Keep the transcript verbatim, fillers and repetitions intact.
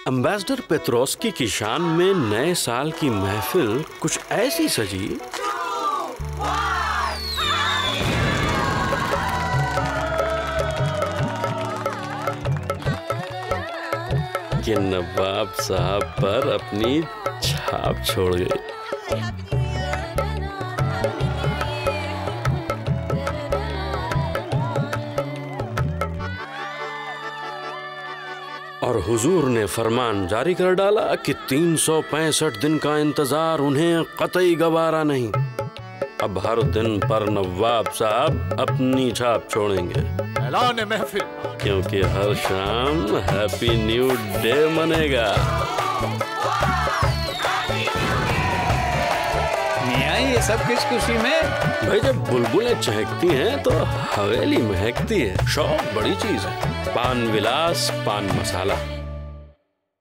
Ambassador Petronski की शान में नए साल की महफिल कुछ ऐसी सजी कि नवाब साहब पर अपनी छाप छोड़ गई। और हुजूर ने फरमान जारी कर डाला कि तीन सौ पैंसठ दिन का इंतजार उन्हें कतई गवारा नहीं। अब हर दिन पर नवाब साहब अपनी छाप छोड़ेंगे। ऐलान महफिल, क्योंकि हर शाम हैप्पी न्यू डे मनेगा। मियां ये सब किस खुशी में? भाई जब बुलबुलें चहकती हैं तो हवेली महकती है। शौक बड़ी चीज है। पान विलास पान मसाला।